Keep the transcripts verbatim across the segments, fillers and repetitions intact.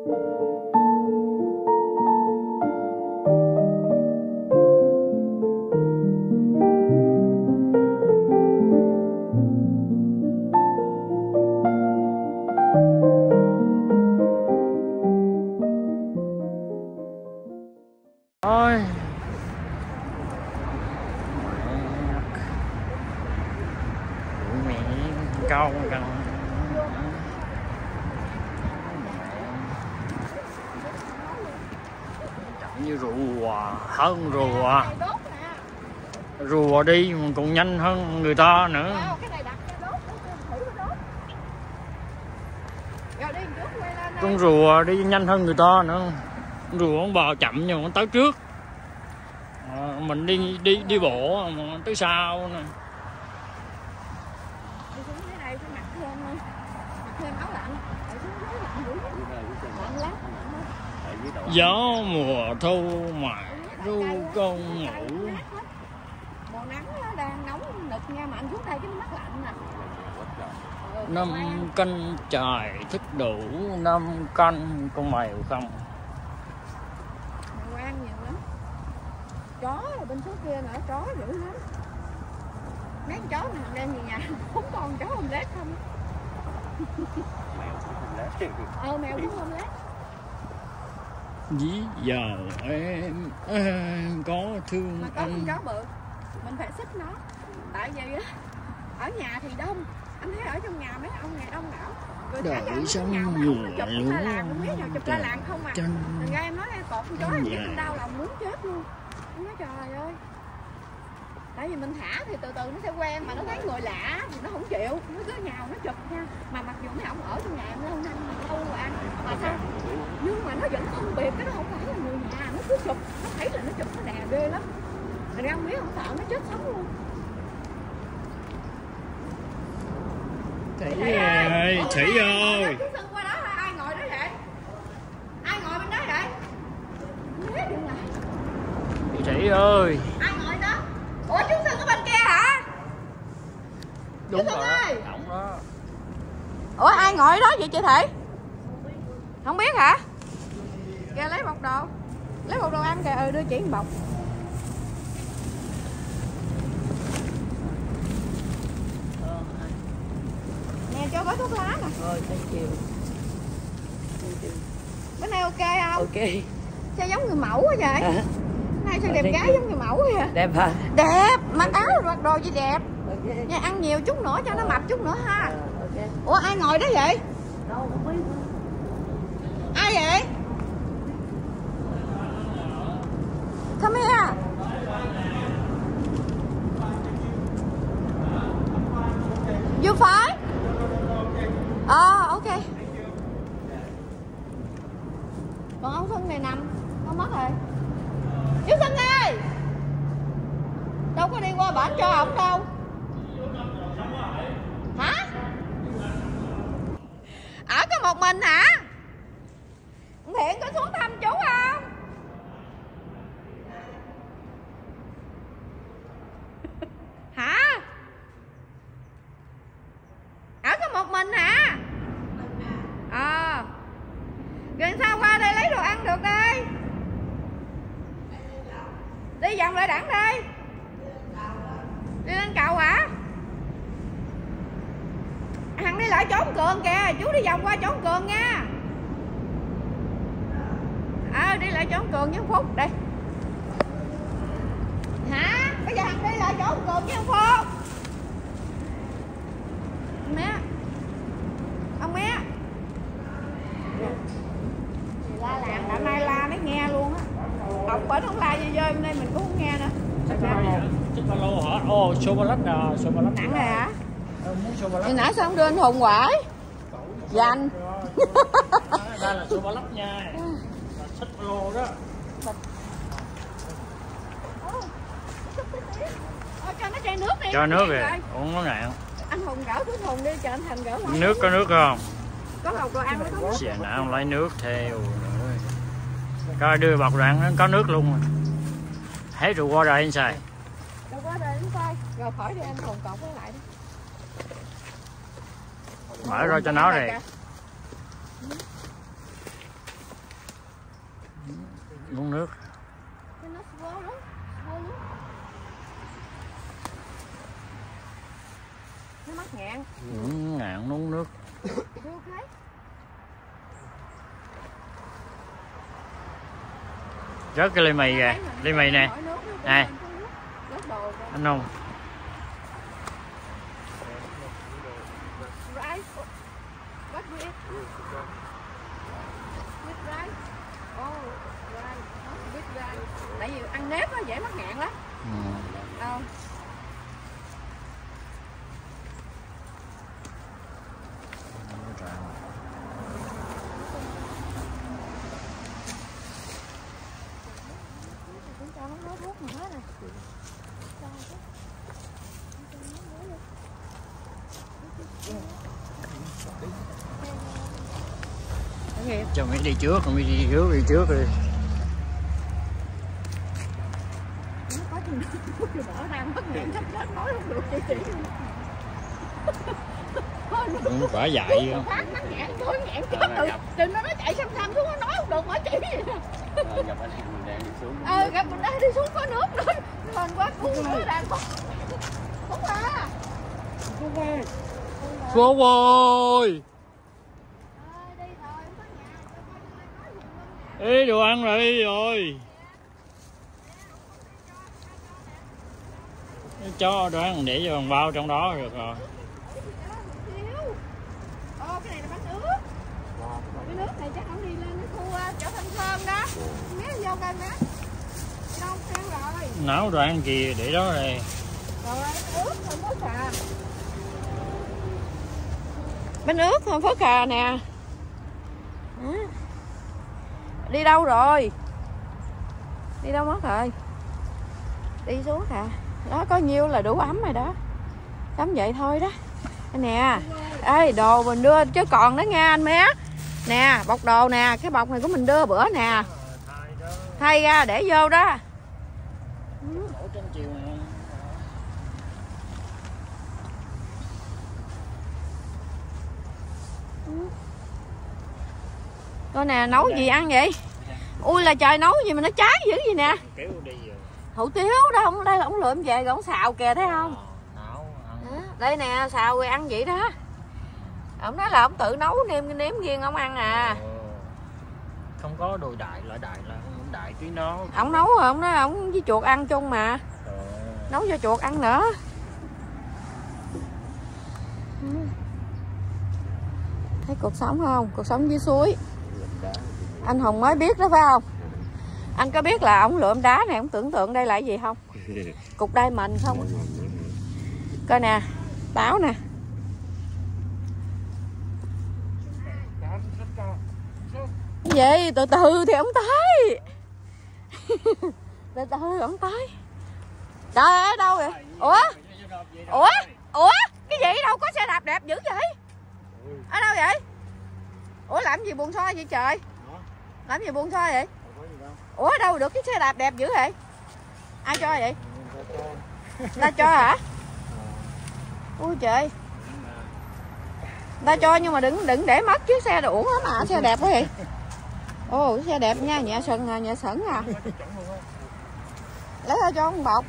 Thôi mẹ câu cần như rùa hơn rùa rùa đi mà còn nhanh hơn người ta nữa. Con rùa đi nhanh hơn người ta nữa. Rùa ông bò chậm nhưng mà tới trước. À, mình đi đi đi bộ mà tới sau nè. Gió mùa thu mà ru con ngủ. Mùa nắng nó đang nóng nực nha, mà anh xuống đây cái nó mát lạnh nè. Năm canh trời thức đủ, năm canh con mèo không. Mèo ăn nhiều lắm. Chó ở bên số kia nữa, chó dữ lắm. Mấy con chó mà thằng đem về nhà, bốn con chó không lết không. Mèo cũng không lết. Ờ mèo cũng không lết. Dí giờ em, em có thương mà có anh. con chó bự mình phải xích nó, tại vì á ở nhà thì đông, anh thấy ở trong nhà mấy ông này đông đảo rồi đợi xong mùa chụp la làng không biết nào chụp la làng không à. Thành ra em nói em cột con chó em em đau lòng muốn chết luôn. Em nói trời ơi, tại vì mình thả thì từ từ nó sẽ quen, mà nó thấy người lạ thì nó không chịu, nó cứ nhào nó chụp nha. Mà mặc dù mấy ông ở trong nhà em lâu năm lâu rồi ăn mà sao nhưng mà nó vẫn phân biệt cái nó không phải là người nhà, nó cứ chụp, nó thấy là nó chụp nó đè ghê lắm. Thành ra không biết không sợ nó chết sống luôn. Thị ơi, Thị ơi. Qua đó ai ngồi đó vậy? Ai ngồi bên đó vậy? Thị ơi. Ai ngồi đó? Ủa chú Sưng ở bên kia hả? Đúng chú Sưng rồi ơi. đó. Đó. Ủa ai ngồi đó vậy chị Thị? Không biết hả? Kìa lấy bọc đồ. Lấy bọc đồ ăn kìa, ừ đưa chị một bọc. Nè cho gói thuốc lá nè. Thôi, thank you. Bữa nay ok không? Ok. Sao giống người mẫu quá vậy? Hả? Nay sao Ờ, đẹp thank gái you. giống người mẫu vậy? Đẹp hả? Đẹp, mặc áo mặc đồ gì đẹp. Ok. Nha, ăn nhiều chút nữa cho nó mập chút nữa ha. Ờ, ok. Ủa ai ngồi đó vậy? Đâu, không biết. Ai vậy? Come here. You fine? Ờ, ok. Còn ông Xuân này nằm, không mất rồi. Chú Xuân ơi! Đâu có đi qua bển cho ổng đâu. Hả? Ở có một mình hả? Thiện có xuống thăm chú không? Hả? Ở có một mình hả? Ờ à. Rồi sao qua đây lấy đồ ăn được đây? Đi vòng lại đẳng đi. Đi lên cầu hả? Hằng đi lại trốn Cường kìa, chú đi vòng qua trốn Cường nha. À, đi lại trốn Cường với Phúc đây. Hả? Bây giờ Hằng đi lại trốn Cường với Phúc. Mẹ. Ông mẹ. La làng đã nay la nó nghe luôn á. Học bển không la dơ dơ nên mình cũng không nghe nữa. Chiếc ba lô hả? Ồ, sô ba lách nè, sô ba lách. Nặng này hả? Sô ba lách. Hồi nãy sao không đưa anh Hùng quải? Dành. Đây là sô ba lách nha. Xách ba lô đó. Ờ, cho nó chai nước đi. Cho nước kìa, uống nó nè. Anh Hùng gỡ túi Hùng đi, cho anh Thành gỡ lại. Nước có nước không? Có bọc đồ ăn mới có nước. Xìa nãy không lấy nước theo. Coi đưa bọc đồ ăn có nước luôn. Hết rượu qua rồi anh xài. Đâu qua rồi anh coi. Rồi khỏi đi anh Hùng cột với lại đi. Mở ra cho nó rồi. Rớt cái ly mì kìa, ly mì nè. Nè. Anh không? Tại vì ăn nếp nó dễ mắc ngạn lắm. Ừ. Đâu. Cho mấy đi trước, còn mấy đi trước đi trước đi. Không phải dạy không? Phát nó ngạn thôi, ngạn chết rồi. Đừng nó chạy xăm xăm xuống nó nói không được mà chị vậy nè. Gặp anh mình đang đi xuống. Ờ, gặp mình đang đi xuống có nước nữa. Lần quá cứu nó đang không. Không à. Xuống ơi. Phú ơi. Ê, đồ ăn rồi đi rồi. Cho đồ ăn để vô bằng bao trong đó được rồi. Ô, cái này là bánh ướt. Cái nước này chắc không đi lên cái khu chợ Thanh Sơn đó. Nhớ vô coi má. Đi đâu xem rồi. Nấu đồ ăn kìa để đó rồi. Rồi, ướt thôi Phước à. Bánh ướt thôi Phước à nè. Ừ. Đi đâu rồi? Đi đâu mất rồi? Đi xuống à. Đó có nhiêu là đủ ấm rồi đó. Tắm vậy thôi đó. Nè. Ê đồ mình đưa chứ còn đó nha anh mé. Nè bọc đồ nè. Cái bọc này của mình đưa bữa nè. Thay ra để vô đó. Coi nè nấu gì ăn vậy? Ui là trời nấu gì mà nó cháy dữ gì nè. Hủ tiếu đó, không đây là ổng lượm về rồi ổng xào kìa thấy không? À, đây nè xào rồi ăn vậy đó. Ổng nói là ổng tự nấu nêm nếm riêng ổng ăn à. Không có đồ đại lại đại là đại tí nó. Ổng nấu rồi ổng nói ổng với chuột ăn chung mà. Nấu cho chuột ăn nữa. Thấy cuộc sống không? Cuộc sống dưới suối. Anh Hùng mới biết đó phải không? Anh có biết là ổng lượm đá này, ổng tưởng tượng đây là cái gì không? Cục đai mình không? Coi nè, táo nè. Cái gì? Từ từ thì ổng tới. Từ từ ổng tới. Trời ơi, đâu vậy? Ủa? Ủa? Ủa? Cái gì đâu có xe đạp đẹp dữ vậy? Ở đâu vậy? Ủa làm gì buồn xôi vậy trời? Làm gì buồn xôi vậy? Ủa đâu được cái xe đạp đẹp dữ vậy? Ai cho vậy? Ta cho hả? Ui trời. Ta cho nhưng mà đừng đừng để mất chiếc xe đồ uổng lắm mà, xe đẹp quá vậy. Ồ xe đẹp nha, nhẹ sần à, nhẹ sẩn à. Lấy ra cho ông bọc.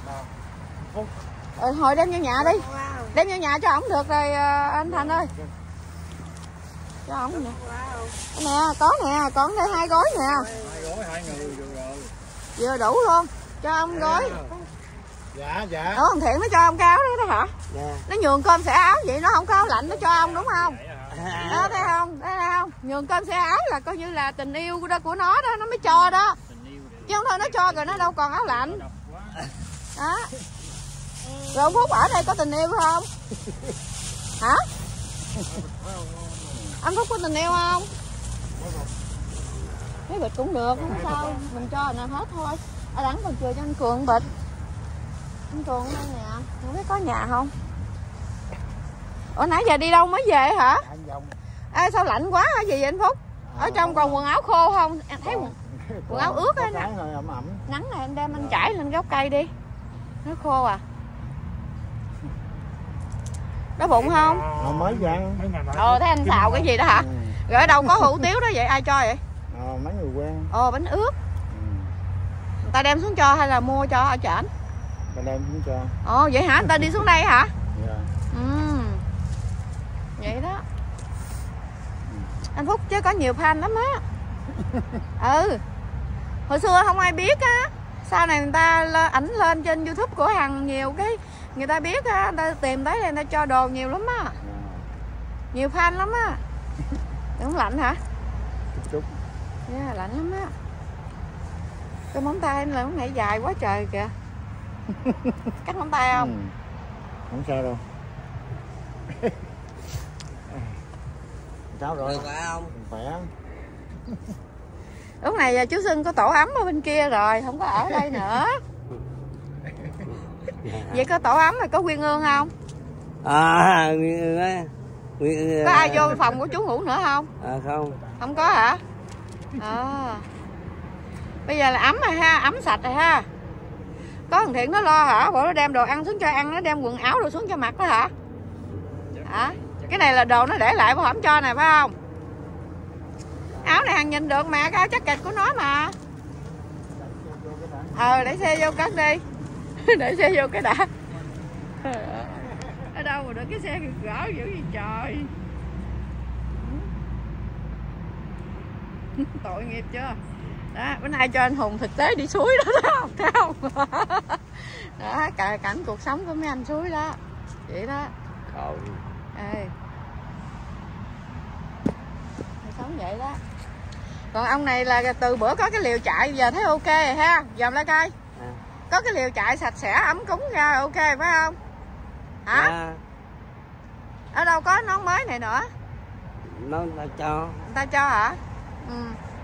Rồi hồi đem vô nhà đi. Đem vô nhà cho ổng được rồi anh Thành ơi. Cho ổng nè. Nè, có nè, còn đây hai gói nè. Hai gói hai người được rồi. Vừa đủ luôn. Cho ông gói. Dạ dạ. Ủa thằng Thiện nó cho ông cái áo đó đó hả? Dạ. Nó nhường cơm xẻ áo vậy nó không có áo lạnh nó cho ông đúng không? Đó thấy không? Thấy không? Nhường cơm xẻ áo là coi như là tình yêu của đó của nó đó, nó mới cho đó. Chứ không thôi nó cho rồi nó đâu còn áo lạnh. Đó. Rồi ông Phúc ở đây có tình yêu không? Hả? Anh Phúc có tình yêu không? Cái bịch cũng được, không sao, mình cho rồi nào hết thôi. Ở đẳng còn chừa cho anh Cường bịch. Anh Cường đây nè, không biết có nhà không? Ủa nãy giờ đi đâu mới về hả? Ê sao lạnh quá hả gì vậy anh Phúc? Ở trong còn quần áo khô không? Em thấy quần, quần áo ướt á nè. Nắng này anh đem anh trải lên gốc cây đi. Nó khô à. Đói bụng không? Ờ, mới ăn. Ờ thấy anh xào cái gì đó hả? Ừ. Rồi ở đâu có hủ tiếu đó vậy? Ai cho vậy? Ờ mấy người quen. Ồ bánh ướt. Ừ. Người ta đem xuống cho hay là mua cho ở trển? Ta đem xuống cho. Ồ vậy hả? Người ta đi xuống đây hả? Dạ. Ừ. Vậy đó. Ừ. Anh Phúc chứ có nhiều fan lắm á. Ừ. Hồi xưa không ai biết á, sau này người ta ảnh lên trên YouTube của Hằng nhiều cái người ta biết á, người ta tìm tới đây người ta cho đồ nhiều lắm á, nhiều fan lắm á. Cũng lạnh hả? Chút. Yeah, lạnh lắm á. Cái móng tay là lúc nãy dài quá trời kìa. Cắt móng tay không? Ừ. Không sao đâu. Sao rồi? Khỏe không? Khỏe. Lúc này chú Xuân có tổ ấm ở bên kia rồi, không có ở đây nữa. Vậy có tổ ấm rồi có Quyên Ương không? À, Quyên Ương á. Có ai vô phòng của chú ngủ nữa không? À không. Không có hả? À. Bây giờ là ấm rồi ha, ấm sạch rồi ha. Có thằng Thiện nó lo hả? Bộ nó đem đồ ăn xuống cho ăn, nó đem quần áo đồ xuống cho mặc đó hả? Hả? Cái này là đồ nó để lại bộ không cho này phải không? Áo này Hằng nhìn được mà, cái áo jacket của nó mà. Ờ, để xe vô cất đi. Để xe vô cái đã. Ở đâu mà được cái xe gỡ dữ gì trời. Tội nghiệp chưa? Đó, bữa nay cho anh Hùng thực tế đi suối đó, thấy không? Thấy không? Đó, cả cảnh cuộc sống của mấy anh suối đó. Vậy đó. Trời. Ê. Sống vậy đó. Còn ông này là từ bữa có cái liều chạy giờ thấy ok rồi ha. Dòm lại coi. À. Có cái liều chạy sạch sẽ ấm cúng ra ok phải không? Hả? À. Ở đâu có nón mới này nữa? Nó ta cho. Người ta cho hả? Ừ.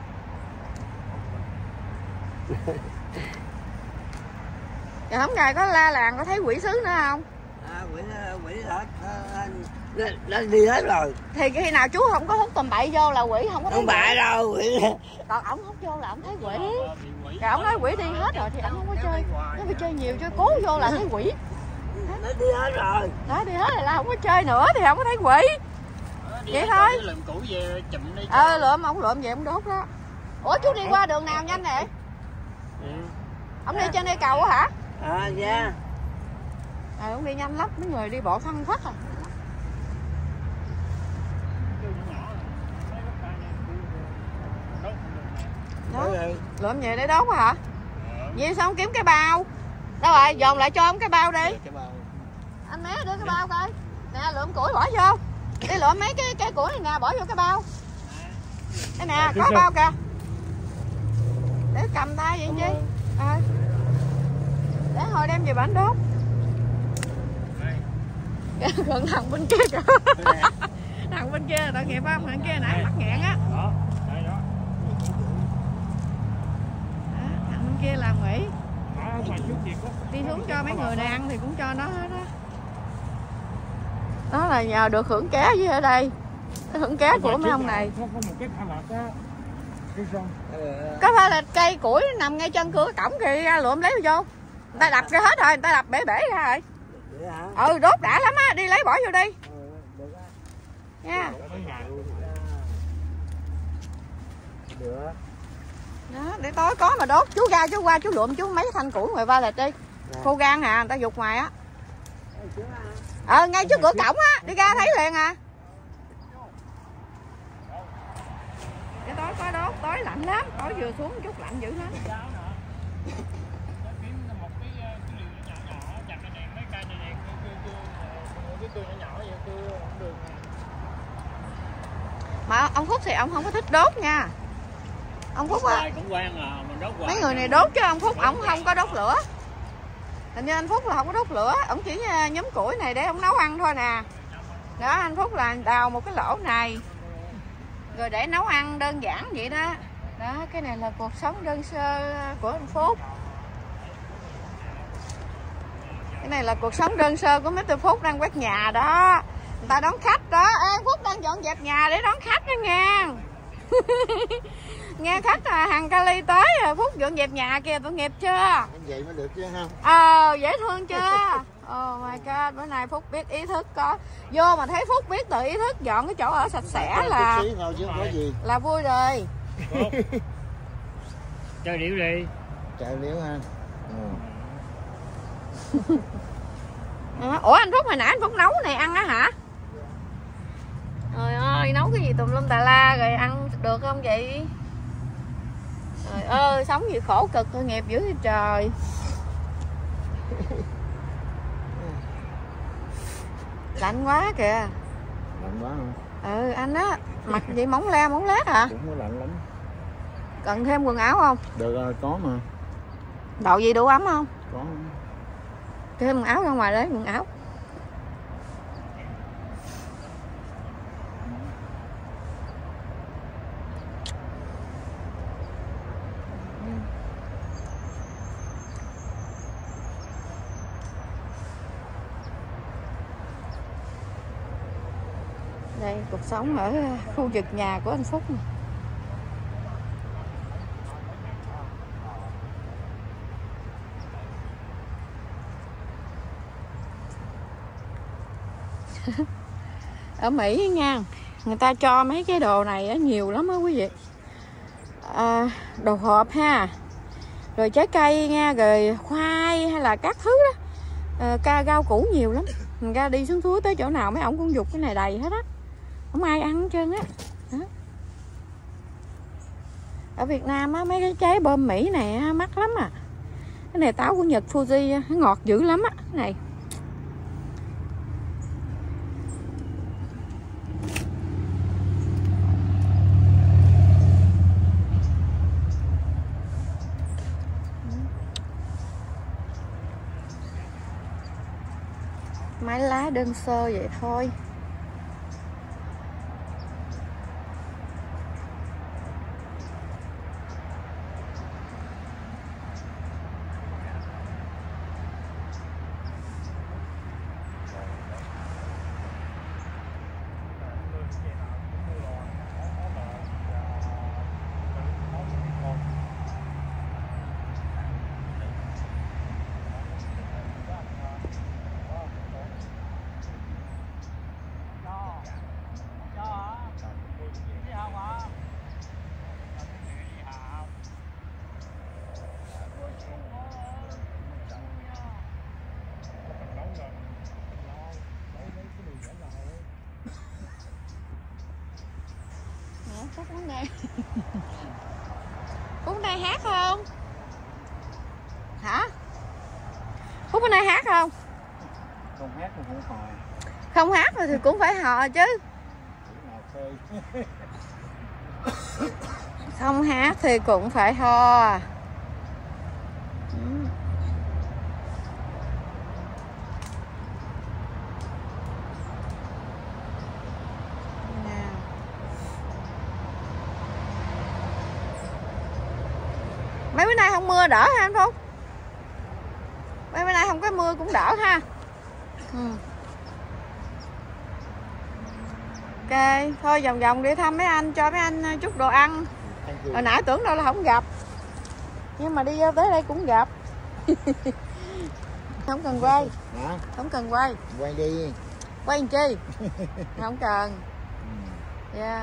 Rồi hôm nay có la làng có thấy quỷ sứ nữa không? À, quỷ quỷ hết. Nó, nó đi hết rồi. Thì khi nào chú không có hút tầm bậy vô là quỷ không có thấy. Không phải đâu, quỷ. Còn ổng hút vô là ổng thấy quỷ. Rồi ổng nói quỷ đi hết rồi thì ổng không có chơi. Nó phải chơi nhiều chơi cố vô là thấy quỷ. Nó đi hết rồi. Đó đi hết rồi là không có chơi nữa thì không có thấy quỷ. Vậy thôi. Ờ lượm ông lượm vậy ông đốt đó. Ủa chú đi qua đường nào nhanh vậy? Ừ. Ông đi trên đây cầu hả? À dạ. Ờ ông đi nhanh lắm, mấy người đi bộ phăng phất à. Đó. Lượm về để đốt hả? Vậy sao không kiếm cái bao? Đâu rồi, dồn lại cho ông cái bao đi. Anh Mé đưa cái bao coi. Nè lượm củi bỏ vô. Đi lượm mấy cái cái củi này nè bỏ vô cái bao. Đây nè, có bao kìa. Để cầm tay vậy chi? À. Để hồi đem về bển đốt. Còn thằng bên kia kìa. Thằng bên kia tội nghiệp không? Thằng kia nãy mắc nghẹn á. Đó, đây đó. Đó, thằng bên kia làm nghỉ. Đi xuống cho mấy người này ăn thì cũng cho nó hết á. Đó là nhờ được hưởng ké với ở đây. Cái hưởng ké của mấy ông này. Có phải là cây củi nằm ngay chân cửa cổng kìa ra lượm lấy vô. Người ta đập ra hết rồi, người ta đập bể bể ra rồi. Ừ đốt đã lắm á, đi lấy bỏ vô đi. Nha. Đó, để tối có mà đốt, chú ra chú qua chú lượm chú mấy thanh củi ngoài va lệch đi. Khô gan à, người ta dục ngoài á. Ờ ngay trước cửa cổng á, đi ra thấy liền à. Để tối có đốt, tối lạnh lắm, tối vừa xuống chút lạnh dữ lắm. Mà ông Phúc thì ông không có thích đốt nha. Ông Phúc á, mấy người này đốt chứ ông Phúc ông không có đốt lửa. Hình như anh Phúc là không có đốt lửa, ông chỉ nhóm củi này để ông nấu ăn thôi nè. Đó anh Phúc là đào một cái lỗ này rồi để nấu ăn đơn giản vậy đó. Đó cái này là cuộc sống đơn sơ của anh Phúc. Cái này là cuộc sống đơn sơ của mít-tơ Phúc đang quét nhà đó. Người ta đón khách đó. Ê, anh Phúc đang dọn dẹp nhà để đón khách đó nha. Nghe khách à, hàng Cali tới rồi Phúc dọn dẹp nhà kìa, tội nghiệp chưa? Vậy mới được chứ ha. Ờ, dễ thương chưa? Oh my god, bữa nay Phúc biết ý thức có. Vô mà thấy Phúc biết tự ý thức dọn cái chỗ ở sạch sẽ là thôi chứ không có gì. Là vui rồi. Chơi điệu đi. Chơi điệu ha. Ừ. Ủa anh Phúc hồi nãy anh Phúc nấu này ăn á hả? Trời ơi, nấu cái gì tùm lum tà la rồi ăn được không vậy? Trời ơi, sống gì khổ cực, tội nghiệp dữ vậy trời. Lạnh quá kìa. Lạnh quá không? Ừ, anh á, mặc vậy mỏng le mỏng lát hả? Cũng có lạnh lắm. Cần thêm quần áo không? Được rồi, có mà. Đậu gì đủ ấm không? Có. Thêm quần áo ra ngoài đấy, quần áo. Đây, cuộc sống ở khu vực nhà của anh Phúc này. Ở Mỹ nha, người ta cho mấy cái đồ này nhiều lắm á quý vị. À, đồ hộp ha, rồi trái cây nha, rồi khoai hay là các thứ đó, à, ca rau củ nhiều lắm. Người ta đi xuống suối tới chỗ nào mấy ổng cũng giục cái này đầy hết á, không ai ăn hết trơn á. Ở Việt Nam á, mấy cái trái bơm Mỹ này á, mắc lắm à. Cái này táo của Nhật Fuji nó ngọt dữ lắm á. Cái này máy lá đơn sơ vậy thôi. Phúc bên đây. Phúc bên đây hát không? Hả? Phúc bên đây hát không? Không hát thì cũng hò. Không hát rồi thì cũng phải hò chứ. Không hát thì cũng phải hò. Mấy bữa nay không mưa đỡ ha anh Phúc? Mấy bữa nay không có mưa cũng đỡ ha. Ừ. Ok, thôi vòng vòng đi thăm mấy anh, cho mấy anh chút đồ ăn. Hồi nãy tưởng đâu là không gặp, nhưng mà đi tới đây cũng gặp. Không cần quay. Hả? Không cần quay. Quay đi. Quay làm chi? Không cần. Yeah.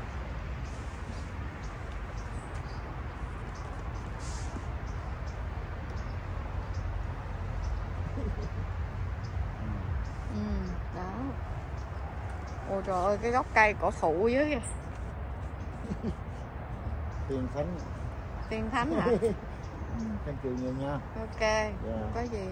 Ừ, đó. Ôi trời ơi, cái gốc cây cổ thụ dưới kìa. Tiên Thánh. Tiên Thánh hả? Thank you nhiều nha. Ok, Yeah. không có gì.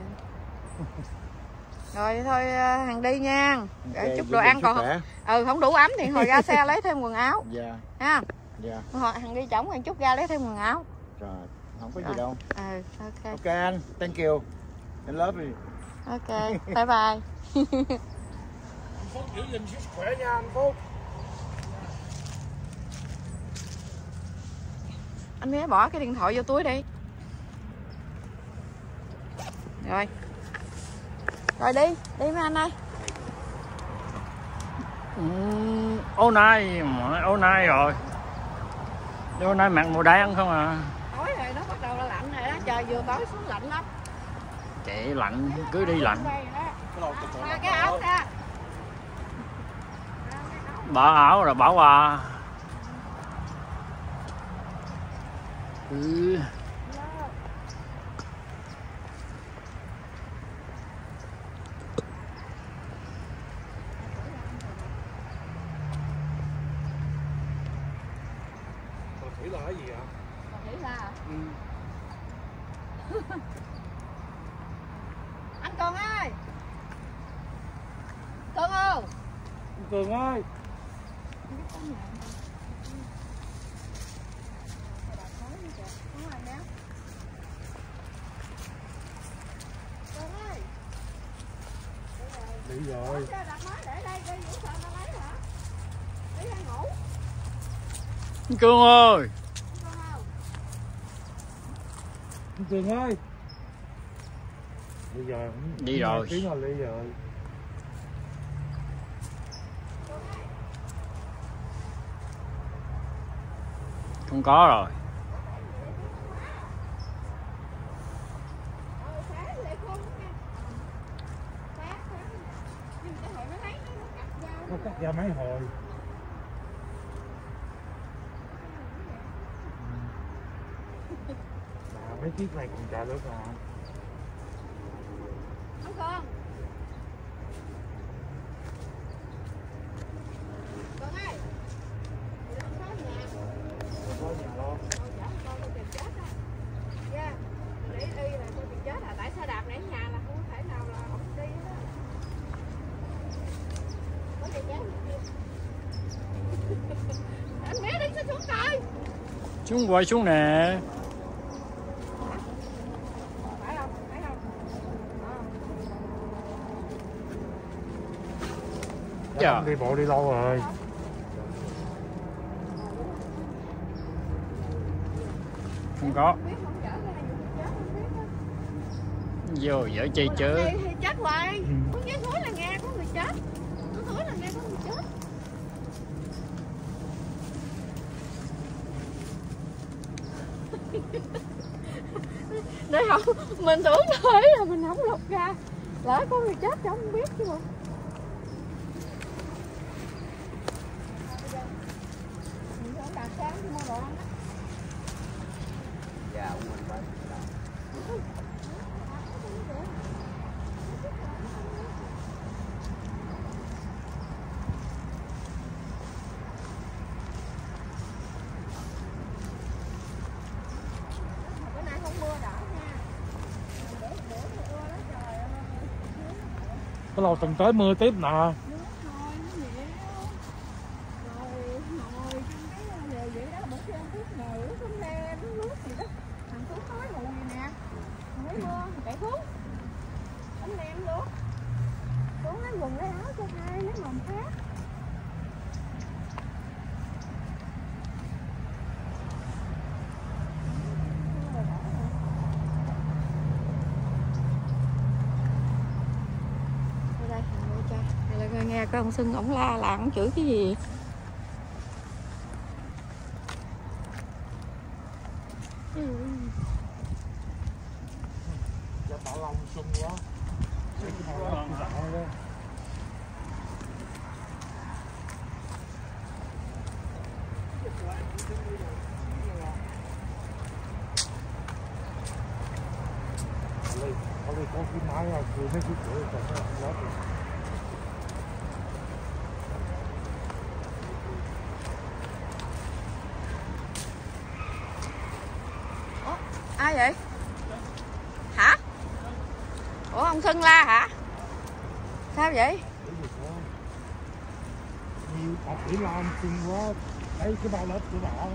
Rồi thôi Hằng đi nha. Okay, chút đồ ăn còn không, ừ không đủ ấm thì hồi ra xe lấy thêm quần áo. Dạ. Ha. Dạ. Hồi Hằng đi chổng một chút ra lấy thêm quần áo. Rồi, không có Rồi. gì đâu. Ừ, ok. Ok anh, thank you. I love you. Ok, bye bye. Phúc giữ gìn sức khỏe nha anh Phúc. Anh bé bỏ cái điện thoại vô túi đi. Rồi. Rồi đi, đi mấy anh ơi. Ừ, ô nay, ô nay rồi. Ô nay mặc màu đen không à. Tối rồi nó bắt đầu là lạnh rồi đó, trời vừa tối xuống lạnh lắm. Chị lạnh, cứ đi lạnh. À, cái áo ra. Bỏ áo rồi bỏ qua. Ừ. Thủy là cái gì ạ? Thủy Vậy là Ừ. anh Cường ơi, Cường ơi, Cường ơi. Đi rồi. Cương ơi. Cường ơi. Bây giờ Đi rồi. Tiếng là đi rồi. Không có rồi. Nó cắt ra mấy hồi. Mà mấy chiếc này còn chạy nữa mà. Không con. Con ơi. Con có nhà. Không có nhà lo. Con chở con con tìm chết á. Dạ. Để y là con tìm chết à, tại xe đạp này ở nhà là không có thể nào là không đi hết á. Có gì chán gì kia. Anh bé đi sao xuống coi. Xuống quay xuống nè. Phải không? Phải không? Dạ. Đi bộ đi lâu rồi. Không có. Biết không chở ra này chết không biết á. Vô dở chi chứ. Thì, thì chết hoài. Có ghé thối là nghe có người chết. Có thối là nghe có người chết. Để không, mình tưởng thôi là mình không lục ra. Lỡ có người chết cháu không biết chứ bộ. Mình không đặt sáng mua đồ ăn á. Dạ, mình phải. Bữa nay không mưa đỡ nha. Bữa bữa mưa đó trời ơi. Có lâu tuần tới mưa tiếp nè. Nước thôi nó nhiều. Rồi ngồi trong cái lều vậy đó, bữa khi ăn thuốc ngủ không le nước nước gì đó. Thằng Phú nói mùi gì nè. Mới mưa chạy thuốc. Anh em luôn. Xuống lấy quần lấy áo cho hai lấy mầm khác. Đây thằng nuôi cha. Hay là nghe có ông Sưng ổng la là ổng chửi cái gì? Dạ Bảo Long sung quá. Cái màu đó dạo đó. Ở đây có cái máy rồi, cứ mấy cái cửa còn nó không lót rồi. Ủa, ai vậy? Hả? Ủa ông Sưng la hả? Sao vậy? Nhiều học kỹ làm sung quá. Thấy cái bao lớp của họ.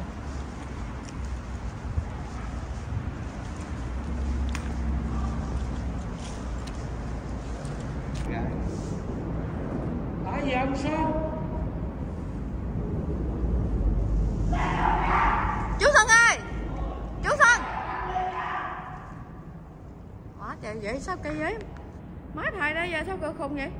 Dạ. Tại gì ông sao? Chú Sưng ơi! Chú Sưng! Quá trời vậy sao cây giấy? Má thầy đây giờ sao cỡ khùng vậy?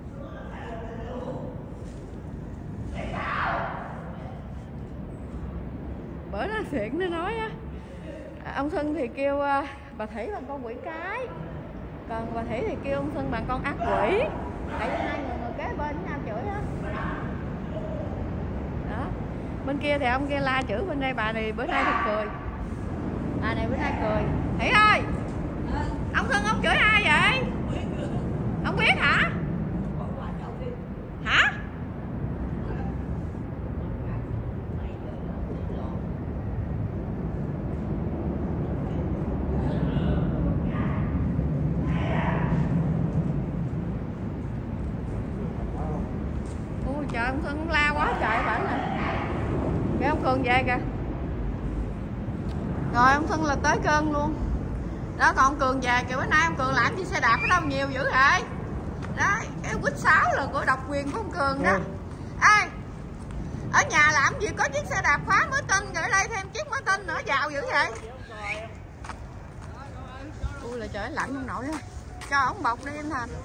Bữa nó chuyện nó nói á, ông Sưng thì kêu bà Thủy bằng con quỷ cái, còn bà Thủy thì kêu ông Sưng bằng con ác quỷ. Tại vì hai người ngồi kế bên với nhau chửi á. Đó. Bên kia thì ông kia la chửi, bên đây bà này bữa nay thì cười. Bà này bữa nay cười. Thủy ơi! Ông Sưng ông chửi ai vậy? Không biết hả? Hả? Cường về kìa. Rồi ông Thân là tới cơn luôn. Đó còn ông Cường về kìa, bữa nay ông Cường làm gì xe đạp ở đâu nhiều dữ vậy? Đó, cái quýt sáo là của độc quyền của ông Cường đó. Ê, ở nhà làm gì có chiếc xe đạp khóa mới tinh, rồi ở đây thêm chiếc mới tinh nữa, giàu dữ vậy? Ui là trời lạnh không nổi á. Cho ổng bọc đi anh Thành.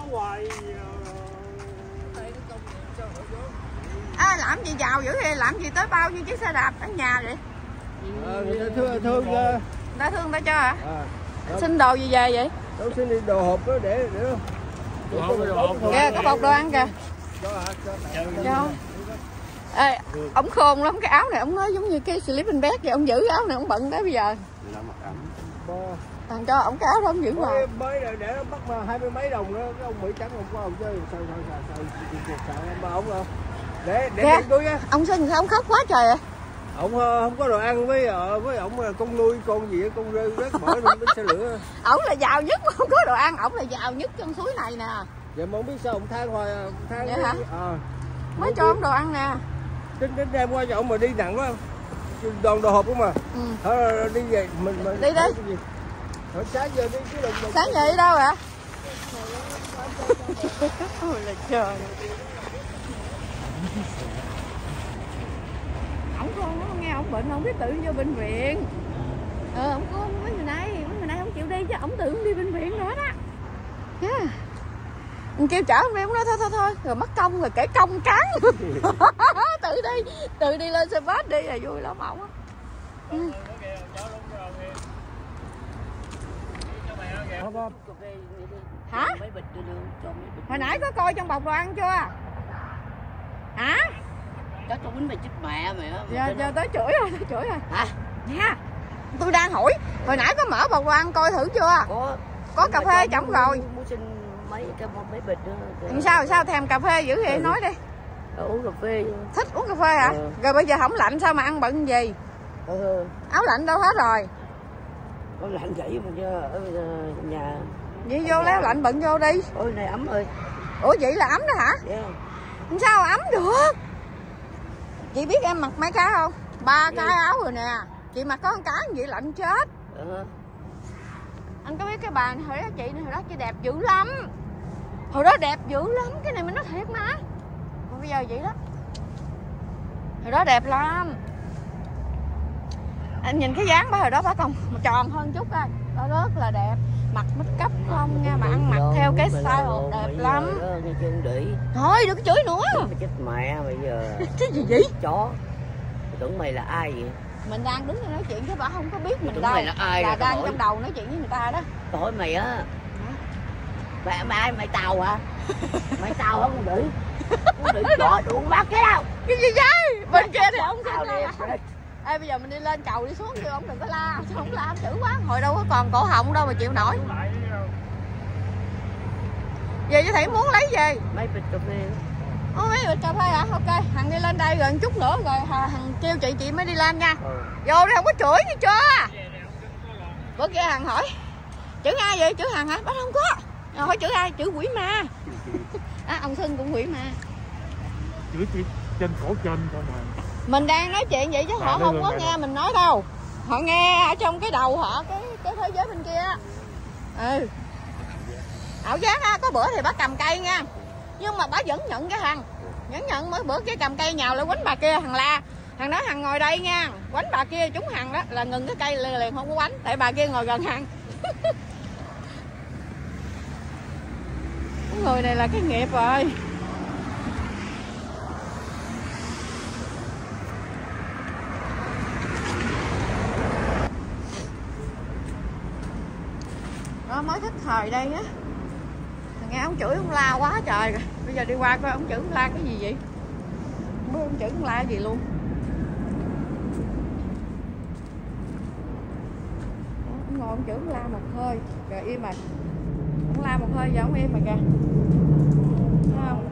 À, làm gì giàu dữ vậy? Làm gì tới bao nhiêu chiếc xe đạp ở nhà vậy? Ờ, người ta thương thương người ta thương ta cho hả? À, xin đồ gì về vậy? đâu xin đi đồ hộp đó để để kìa có bọc đồ ăn kìa. Cho. Ê, ổng khôn lắm, cái áo này ổng nói giống như cái sleeping bag vậy, ổng giữ áo này ổng bận tới bây giờ. Thằng cho ổng cái áo đó ổng giữ hoài. Mới để nó bắt mà hai mươi mấy đồng đó, cái ông Mỹ trắng không có ông chơi sao sao sao sao sao mà ông không? Để để tiền tôi nha. Ông xin sao ông khóc quá trời vậy? Ông không có đồ ăn với với ổng là con nuôi con gì con rơi rớt bỏ lên bánh xe lửa. Ổng là giàu nhất mà không có đồ ăn, ổng là giàu nhất trong suối này nè. Vậy mà không biết sao ông than hoài than. Vậy hả? À, mới cho ông đồ ăn nè. Đến đến đem qua cho ông mà đi nặng quá. Đoàn đồ hộp không mà. Ừ. Thôi đi về mình mình đi đi. Thôi sáng giờ đi cái đồng, đồng sáng giờ đi đâu vậy? Ôi là trời. Ổng con nó nghe ổng bệnh không biết tự vô bệnh viện. Ờ ổng con mấy người này, mấy người này không chịu đi chứ ổng tự đi bệnh viện nữa đó. Yeah. Mình kêu chở ông đi, ông nói thôi thôi thôi, rồi mất công rồi kể công cán. Tự đi, tự đi lên xe bus đi là vui lắm ổng á. Ừ. Hả? Hồi nãy có coi trong bọc đồ ăn chưa? Hả? Cho trong bánh mì chích mẹ mày á. Giờ giờ tới chửi rồi, tới chửi rồi. Hả? Dạ. Tôi đang hỏi, hồi nãy có mở bọc đồ ăn coi thử chưa? Có. Có cà phê chổng rồi. Muốn xin mấy cái mấy bịch nữa. Sao sao thèm cà phê dữ vậy? Nói đi. Uống cà phê. Thích uống cà phê hả? Ừ. Rồi bây giờ không lạnh sao mà ăn bận gì? Ừ. Áo lạnh đâu hết rồi? Áo lạnh vậy mà chưa ở nhà. Vậy vô lấy áo lạnh bận vô đi. Ôi này ấm ơi. Ủa vậy là ấm đó hả? Yeah. Sao ấm được? Chị biết em mặc mấy cái không? Ba cái áo rồi nè. Chị mặc có một cái vậy lạnh chết. Ừ. Anh có biết cái bà này, hồi đó chị này hồi đó chị đẹp dữ lắm. Hồi đó đẹp dữ lắm, cái này mình nói thiệt mà. Còn bây giờ vậy đó. Hồi đó đẹp lắm. Anh nhìn cái dáng bà hồi đó bà còn tròn hơn chút coi. Bà rất là đẹp. Mặc make up không nha, mà ăn mặc theo cái style đẹp lắm. Thôi đừng có chửi nữa. Chết mẹ bây giờ. Cái gì vậy? Chó. Tưởng mày là ai vậy? Mình đang đứng nói chuyện chứ bà không có biết mình tưởng đâu. Mày là ai là đang hỏi. trong đầu nói chuyện với người ta đó. Hỏi mày á. Mày ai mày tàu hả? Mày tàu hả con đĩ? Con đĩ chó đủ bắt cái đâu. Cái gì vậy? Bên kia thì ông xin la. Ê bây giờ mình đi lên cầu đi xuống kêu ông đừng có la, sao không la ông chữ quá. Hồi đâu có còn cổ họng đâu mà chịu nổi. Về chứ Thị muốn lấy gì? Mấy bịch cà phê. Ô, mấy bịch cà phê hả? Ok, Hằng đi lên đây rồi chút nữa rồi Hằng kêu chị chị mới đi lên nha. Ừ. Vô đây không có chửi gì chưa? Bữa kia Hằng hỏi chữ ai vậy? Chữ Hằng hả? Bác không có. Rồi hỏi chữ ai? Chữ quỷ ma. À, ông Xuân cũng quỷ ma. Chữ chị trên cổ trên thôi mà. Mình đang nói chuyện vậy chứ à, họ không có nghe mình nói đâu. Họ nghe ở trong cái đầu họ cái cái thế giới bên kia. Ừ. Ảo giác á, có bữa thì bà cầm cây nha. Nhưng mà bà vẫn nhận cái Hằng. Vẫn nhận mỗi bữa kia cầm cây nhào lại quánh bà kia Hằng la. Hằng nói Hằng ngồi đây nha. Quánh bà kia trúng Hằng đó là ngừng cái cây liền, liền không có quánh. Tại bà kia ngồi gần Hằng. Cái người này là cái nghiệp rồi. Đó, mới thích thời đây á. Nghe ông chửi ông la quá trời rồi. Bây giờ đi qua coi ông chửi ông la cái gì vậy? Không biết ông chửi ông la cái gì luôn. Đó, ông ngồi ông chửi ông la một hơi. Rồi im rồi. Ông la một hơi giờ ông im rồi kìa. Thấy không?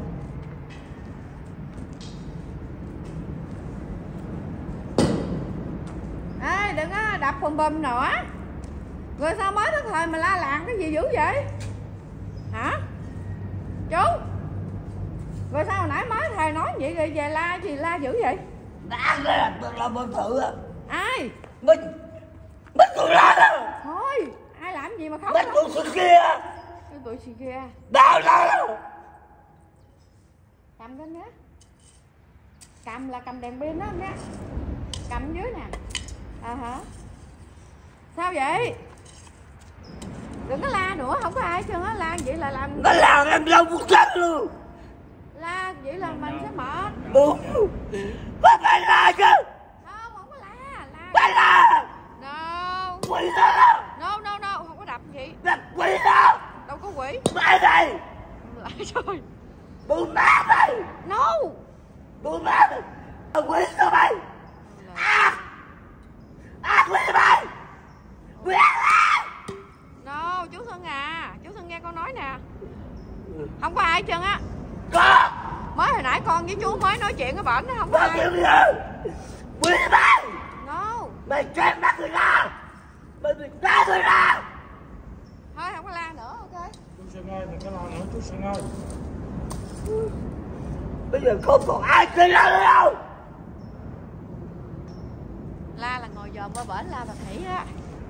Ê đừng có đập bùm bùm nữa. Rồi sao mới tới thời mà la làng cái gì dữ vậy? Hả? Chú? Rồi sao hồi nãy mới thầy nói vậy rồi về la gì la dữ vậy? Đã là tôi làm ơn thử à. Ai? Mình Mình tụi nó đâu. Thôi, ai làm gì mà khóc? Mình tụi sự kia. Cái tụi chị kia. Đâu đâu. Cầm lên nhé. Cầm là cầm đèn pin đó nhé. Cầm dưới nè. À hả? Sao vậy? Đừng có la nữa, không có ai chứ á, la vậy là làm. Nó làm em lâu một chết luôn. La vậy là mình sẽ mệt. Đúng. Phải phải la chứ. Không, không có la, la. Phải la. No. Quỷ đó. No, no, no, không có đập gì. Đập quỷ đó. Đâu có quỷ. Mày này. Lại rồi. Bố má mày. No. Bố má mày. Ông quỷ sao mày. À. À quỷ mày. Quỷ mày. No, chú Xuân à, chú Xuân nghe con nói nè. Không có ai hết trơn á. Có. Mới hồi nãy con với chú mới nói chuyện cái bển nó không có Có ai. kiểu gì. Quỷ mày. No. Mày chết mắt người ta. Mày bị đá người ta. Thôi không có la nữa, ok. Chú Xuân ơi, đừng có lo nữa chú Xuân ơi. Bây giờ không còn ai chơi ra nữa đâu. La là ngồi dòm qua bển la bà khỉ á.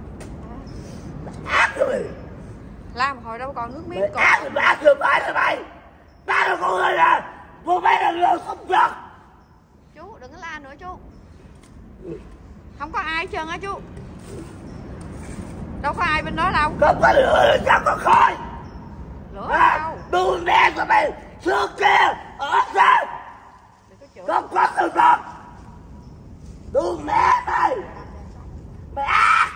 Ác rồi mày. La một hồi đâu còn nước miếng Mày còn. ác rồi mày ác rồi mày rồi mày. Ta là con người nè. Vô mày là người không được. Chú đừng có la nữa chú. Không có ai hết trơn á chú. Đâu có ai bên đó đâu. Không có lửa chẳng có khói. Lửa À, đâu. đu đen của mày. Trước kia. Ở xa. Đừng có chửi. Không có sự thật. Đu mẹ mày. Mày ác.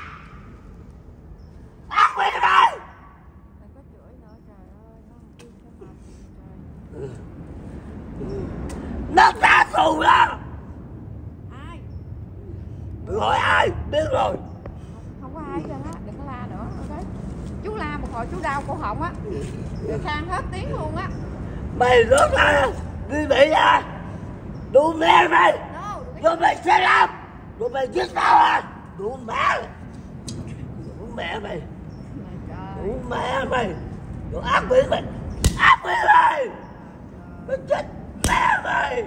Ác quỷ mày. Đừng có chửi nữa, trời ơi, nó không tin cái mặt. Trời. Nó trả thù đó. Ai? Gọi ai biết rồi. Không có ai hết trơn á, đừng có la nữa, ok. Chú la một hồi chú đau cổ họng á. Rồi khan hết tiếng luôn á. Mày rớt ra đi bị ra. Đu mẹ mày. No, đừng có Rồi mày sẽ làm. Rồi mày giết tao à. Đu mẹ. Đu mẹ mày. trời. Đu mẹ mày. Rồi ác quỷ mày. Ác quỷ mày. Mày chết mẹ mày.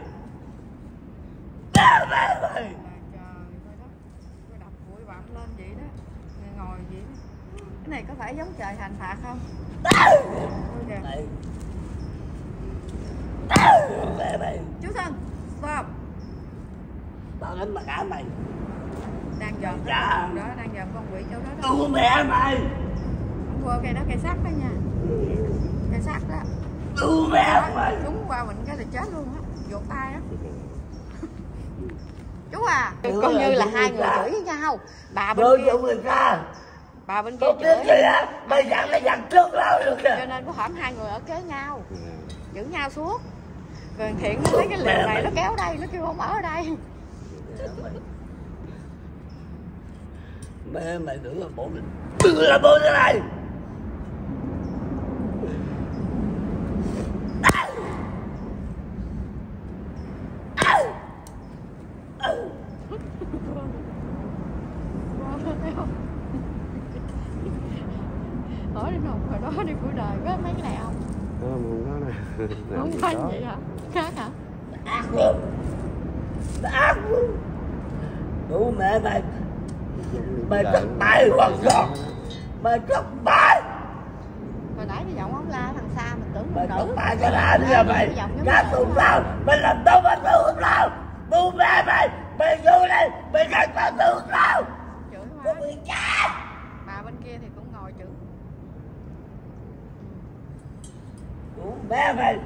Mẹ mẹ mày. Trời ơi đó. Tôi đập bụi bặm lên vậy đó. Ngồi ngồi vậy đó. Cái này có phải giống trời hành phạt không? Ôi kìa. Mày. Mẹ mày. Chú Xuân, stop. Tao đánh mà cả mày. Đang dòm Dạ. đó, đó, đang dòm con quỷ chỗ đó đó. Đu mẹ mày. Không qua cây đó, cây sắt đó nha. Cây sắt đó. Đu mẹ mày. Đúng qua mình cái là chết luôn á. Vụt tay á. Chú à, Ừ, coi như là ừ, hai ừ, người dạ. chửi với nhau. Bà bên Rồi kia, dụng người ta. bà bên kia Không biết chửi. gì á. Mày dặn cái dặn trước lâu được Cho kìa. nên có hổm hai người ở kế nhau, giữ nhau suốt. Rồi Thiện nó lấy cái liều này nó kéo đây, nó kêu không ở đây. Mẹ mày đừng là bộ mình. Đừng là bộ thế này. Hỏi đi nồng hồi đó đi cuối đời có mấy cái này không? Không, không có nè. Không phải vậy hả? Khác hả? Ác luôn. Ác luôn. Đủ mẹ mày. Mày cất tay hoặc giọt. Mày cất tay. Hồi nãy cái giọng ông la thằng xa mình tưởng Mày mình cất nữ. tay cho là đi ra mày. Gác tụi tao. Mày làm đâu mà tụi tao. Đủ mẹ mày. Mày vô đây. Mày gác tao tụi tao. Chửi Có quá. bị chết. Bà bên kia thì cũng ngồi chửi. Đủ mẹ mày.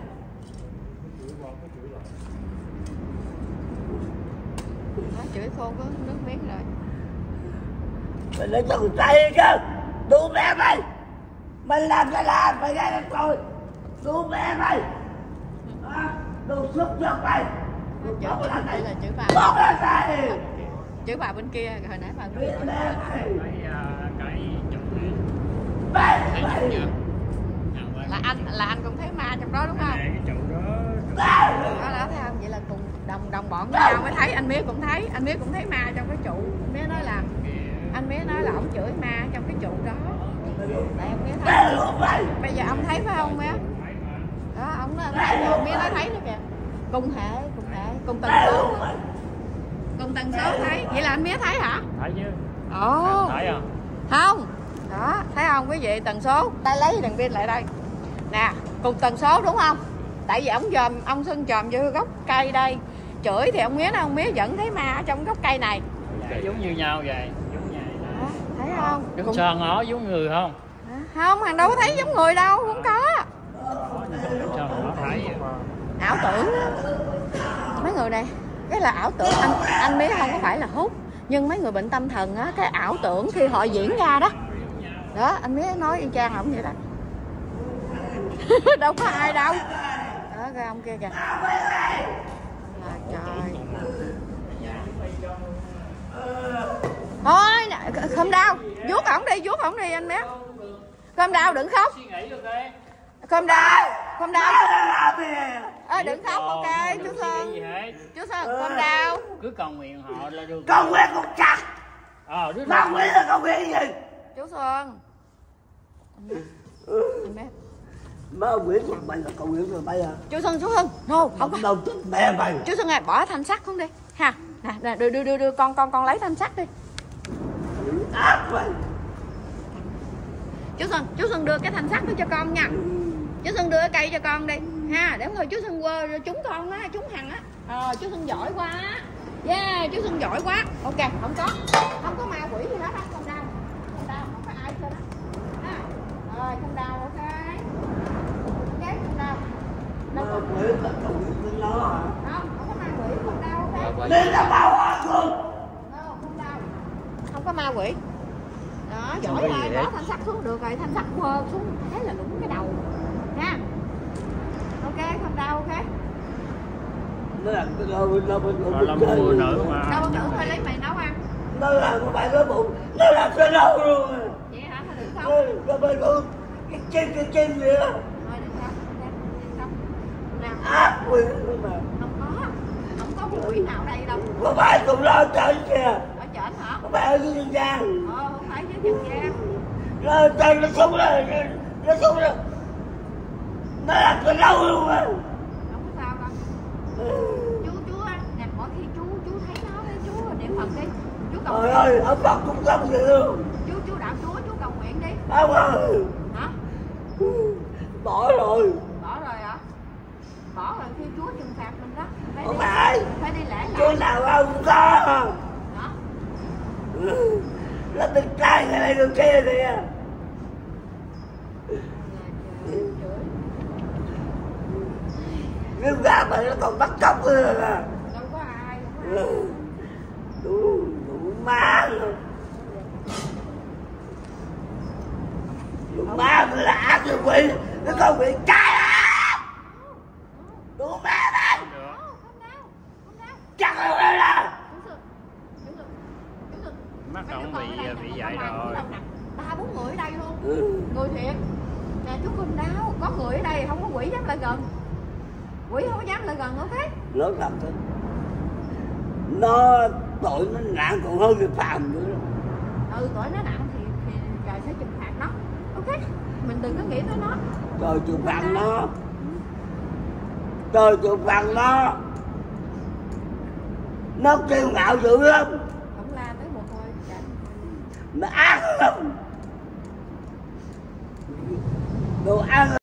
Nói chửi khô có nước miếng rồi. Mày lấy cho người tay đi chứ. Đủ mẹ mày. Mày làm cái làm. Mày ra làm tôi. Đủ mẹ mày. À, đồ xuất cho mày. Chửi Không chỉ là chửi bà. Không là thầy. Chửi bà bên kia, hồi nãy bà bên Biết kia. mẹ mày. Cái à, cái chụp đi. Mày Thấy chụp mày. chưa? Là anh là anh cũng thấy ma trong đó đúng không? Cái trụ đó. Đó đó thấy không? Vậy là cùng đồng đồng bọn với nhau mới thấy. Anh Mía cũng thấy, anh Mía cũng thấy ma trong cái trụ. Anh Mía nói là anh Mía nói là ổng chửi ma trong cái trụ đó. Tại ông Mía thấy. Mẹ luôn mày. Bây giờ ông thấy phải không Mía? Đó, ông nói ông thấy, ông Mía nói thấy nữa kìa. Cùng hệ, cùng hệ, cùng tần Mẹ số. luôn mày. cùng tần số thấy. Vậy là anh Mía thấy hả? Thấy chứ. Ồ. Thấy không? Không. Đó, thấy không quý vị, tần số. Ta lấy đèn pin lại đây. Nè, cùng tần số đúng không? Tại vì ông dòm, ông Xuân chòm vô gốc cây đây. Chửi thì ông Mía nói ông Mía vẫn thấy ma ở trong gốc cây này. Vậy, giống như nhau vậy. Giống vậy. Đó, thấy không? Giống Cùng... sơn ngó giống người không? Không, thằng đâu có thấy giống người đâu, không có. Sao mà nó thấy vậy? Ảo tưởng mấy người này, cái là ảo tưởng. Anh anh Mía không có phải là hút, nhưng mấy người bệnh tâm thần á, cái ảo tưởng khi họ diễn ra đó. Đó, anh Mía nói y chang ổng vậy đó. Đâu có ai đâu. Đó, cái ông kia kìa. Là trời. Thôi, không đau. Vuốt ổng đi, vuốt ổng đi anh Mía. Không đau, đừng khóc. Không đau, không đau. Ê, đừng khóc, ok, chú Sơn. Chú Sơn, không đau. Cứ cầu nguyện họ là được. Cầu nguyện con chặt. Ờ, đứa Cầu nguyện là cầu nguyện gì? Chú Sơn. Má nguyện của mày là cầu nguyện rồi mày à? Chú Sơn, chú Sơn. No, không có. Đâu chết mẹ mày. Chú Sơn ơi, bỏ thanh sắt xuống đi. Ha. Nè, nè, đưa đưa đưa đưa con con con lấy thanh sắt đi. Ác mày. Chú Sơn, chú Sơn đưa cái thanh sắt đó cho con nha. Chú Sơn đưa cái cây cho con đi. Ha, để thôi chú Sơn quơ trúng con á, trúng Hằng á. Ờ, chú Sơn giỏi quá. Yeah, chú Sơn giỏi quá. Ok, không có. Không có ma quỷ gì hết, không đau. Không đau, không có ai cho đó. Ha. Rồi, không đau, ok. Ok, không đau. Đâu có quỷ là cầu nguyện của nó hả? Không, không có ma quỷ, không đau, ok. Nên là bao hoa luôn. Không đau. Không có ma quỷ. Đó, giỏi rồi, bỏ thanh sắt xuống được rồi, thanh sắt quơ xuống thế là đúng cái đầu nha. Ok, không đau, ok. Nó là cái đâu nó bên Nó là một người nữ mà. Đâu có nữ thôi lấy mày nấu ăn. Nó là không phải cái bụng, nó là cái đâu luôn. Vậy hả, thôi đừng không. Nó bên con cái chân cái chân gì đó. Thôi đừng không, đừng không. Nào. Ác quỷ mà. Không có, không có quỷ nào đây đâu. Không phải cùng lo trời kìa. Ở trển hả? Không phải ở dưới dân gian. Ờ, không phải dưới dân gian. Nó chân nó xuống rồi, nó xuống rồi. Nó là cái đâu luôn à. Không có sao đâu. Chú, chú á, nè, mỗi khi chú, chú thấy nó đấy, chú niệm Phật đi. Chú cầu Trời nguyện. ơi, ông Phật cũng xong vậy luôn. Chú, chú đạo Chúa, chú cầu nguyện đi. Ông ơi. Hả? Bỏ rồi. Bỏ rồi hả? Bỏ rồi khi Chúa trừng phạt mình đó. Phải Không đi, phải. phải đi lễ lại. Chỗ nào ông có. Đó. Nó tình trai cái này được kia kìa. Nhưng ra mà nó còn bắt cóc nữa là. Đâu có ai, đâu có ai. Đủ, đủ ma luôn. Đủ ma mới là ác như quỷ. Nó không bị trái á. Đủ ma này. Không đau, không đau. Chắc là đây là. Chú Sương, chú Sương, chú Sương. Mắt Mấy ông đứa con bị ở đây bị nè, vậy không có rồi. đâu nè. Ba bốn người ở đây luôn. Ừ. Người thiệt. Nè chú không đau, có người ở đây không có quỷ dám lại gần. Quỷ không có dám lại gần, ok? Nó làm thế. Nó tội nó nặng còn hơn người phàm nữa. Ừ, tội nó nặng thì, thì trời sẽ trừng phạt nó. Ok? Mình đừng có nghĩ tới nó. Trời trừng phạt nó. Trời trừng phạt nó. Nó kiêu ngạo dữ lắm. Không la tới một hồi. Nó ác lắm. Đồ ăn